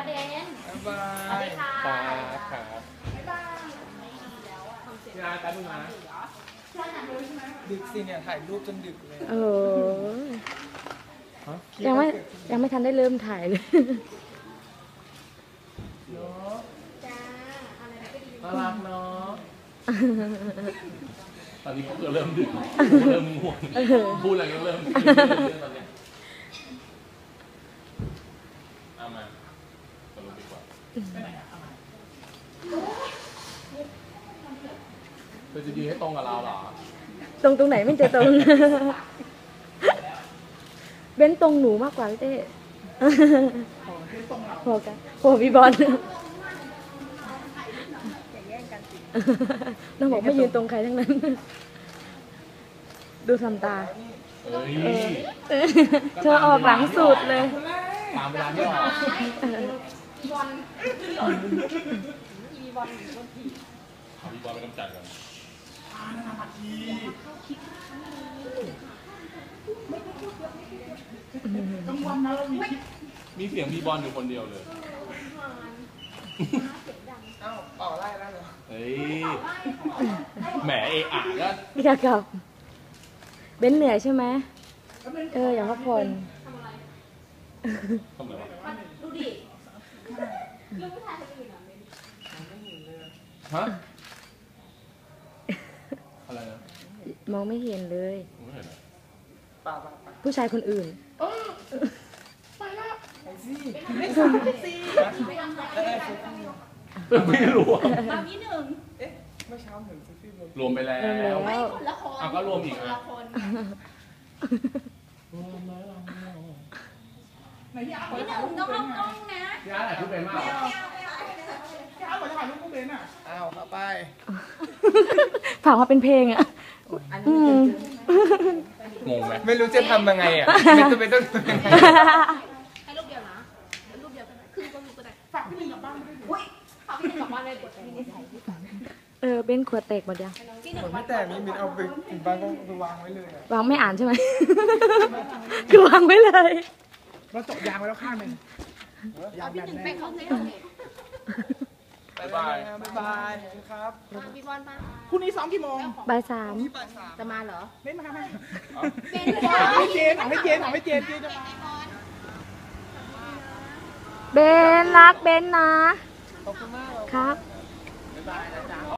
เบนบ๊ายบายครับบ๊ายบายพี่อาร์ตมึงมาดึกสิเนี่ยถ่ายรูปจนดึกเลยยังไม่ทันได้เริ่มถ่ายเลยเนาะน่ารักเนาะตอนนี้ก็เริ่มดึกเริ่มง่วงพูดอะไรก็เริ่มตอนนี้เอามาสรุปดีกว่าเธอจะยืนให้ตรงกับเราเหรอตรงไหนไม่เจอตรงเบ้นตรงหนูมากกว่าพี่เต้พอกันโอ้พี่บอลน้องบอกไม่ยืนตรงใครทั้งนั้นดูทำตาเธอออกหลังสุดเลยตามเวลาที่ออกพี่บอลไปกำจัดกันมีเสียงพี่บอลอยู่คนเดียวเลยเอ้าเป่าไล่แล้วเหรอเฮ้ยแหมเอะอะก็อยากกลับเบ้นเหนื่อยใช่ไหมอย่าพักผ่อนทำไมวะดูดิลูกผู้ชายคนอื่นอ่ะเบนฮะอะไรนะมองไม่เห็นเลยไม่เห็นป่าผู้ชายคนอื่นไปแล้วไปสิไม่สามสิไม่รู้มามีหนึ่งเอ๊ะเมื่อเช้าเห็นซิฟี่รวมไปแล้วไม่คนละคนก็รวมอีกละคนพี่หนึ่งต้องลงกล้องนะพี่อาร์ตถ่ายรูปเป็นมากพี่อาร์ตบอกจะถ่ายรูปคู่เบนอ่ะอ้าวเข้าไปฝากมาเป็นเพลงอ่ะงงไหมไม่รู้จะทำยังไงอ่ะไม่ต้องยังไงให้รูปเดียวนะรูปเดียวคือก็รูปก็ได้ฝากพี่หนึ่งกลับบ้านอุ้ยฝากพี่หนึ่งกลับบ้านเลยกดที่นิสัยเบ้นขวดแตกหมดยังขวดไม่แตกนี่มินเอาไปถึงบ้านก็วางไว้เลยวางไม่อ่านใช่ไหมคือวางไว้เลยเราตกยางไว้แล้วข้างหนึ่งยางพี่หนึ่งไปเขาเลยบ๊ายบายบ๊ายบายครับพี่บอลมาพรุ่งนี้ซ้อมกี่โมงบ่ายจะมาเหรอไม่มาเป็นให้เจนจะมาเบนรักเบนนะขอบคุณมากครับ